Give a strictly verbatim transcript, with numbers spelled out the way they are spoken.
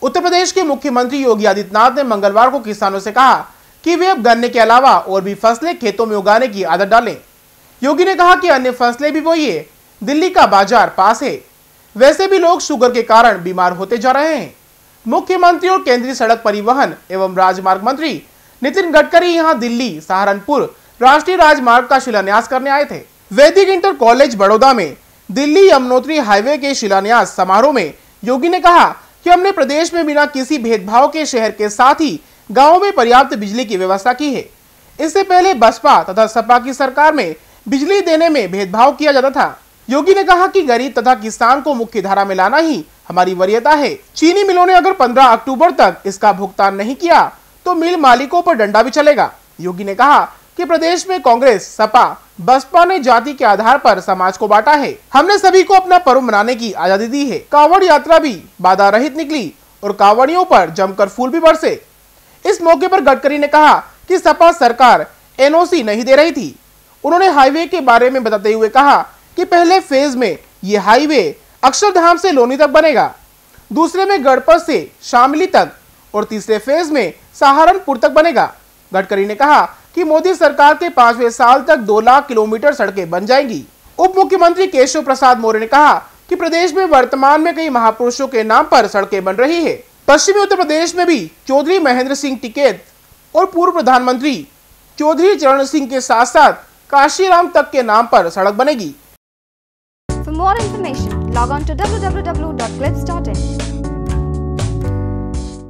उत्तर प्रदेश के मुख्यमंत्री योगी आदित्यनाथ ने मंगलवार को किसानों से कहा कि वे अब गन्ने के अलावा और भी फसलें खेतों में उगाने की आदत डालें। योगी ने कहा कि अन्य फसलें भी बोइए, दिल्ली का बाजार पास है, वैसे भी लोग शुगर के कारण बीमार होते जा रहे हैं। मुख्यमंत्री और केंद्रीय सड़क परिवहन एवं राजमार्ग मंत्री नितिन गडकरी यहां दिल्ली सहारनपुर राष्ट्रीय राजमार्ग का शिलान्यास करने आए थे। वैदिक इंटर कॉलेज बड़ौदा में दिल्ली यमुनोत्तरी हाईवे के शिलान्यास समारोह में योगी ने कहा कि हमने प्रदेश में बिना किसी भेदभाव के शहर के साथ ही गांवों में पर्याप्त बिजली की व्यवस्था की है। इससे पहले बसपा तथा सपा की सरकार में बिजली देने में भेदभाव किया जाता था। योगी ने कहा कि गरीब तथा किसान को मुख्य धारा में लाना ही हमारी वरीयता है। चीनी मिलों ने अगर पंद्रह अक्टूबर तक इसका भुगतान नहीं किया तो मिल मालिकों पर डंडा भी चलेगा। योगी ने कहा कि प्रदेश में कांग्रेस, सपा, बसपा ने जाति के आधार पर समाज को बांटा है। हमने सभी को अपना पर्व मनाने की आजादी दी है। कांवड़ यात्रा भी बाधा रहित निकली और कांवड़ियों पर जमकर फूल भी बरसे। इस मौके पर गडकरी ने कहा कि सपा सरकार एनओसी नहीं दे रही थी। उन्होंने हाईवे के बारे में बताते हुए कहा कि पहले फेज में ये हाईवे अक्षरधाम से लोनी तक बनेगा, दूसरे में गड़पत से शामली तक और तीसरे फेज में सहारनपुर तक बनेगा। गडकरी ने कहा कि मोदी सरकार के पांचवें साल तक दो लाख किलोमीटर सड़कें बन जाएंगी। उप मुख्यमंत्री केशव प्रसाद मौर्य ने कहा कि प्रदेश में वर्तमान में कई महापुरुषों के नाम पर सड़कें बन रही है। पश्चिमी उत्तर प्रदेश में भी चौधरी महेंद्र सिंह टिकैत और पूर्व प्रधानमंत्री चौधरी चरण सिंह के साथ साथ काशीराम तक के नाम पर सड़क बनेगी। For more information, log on to w w w dot clips dot in.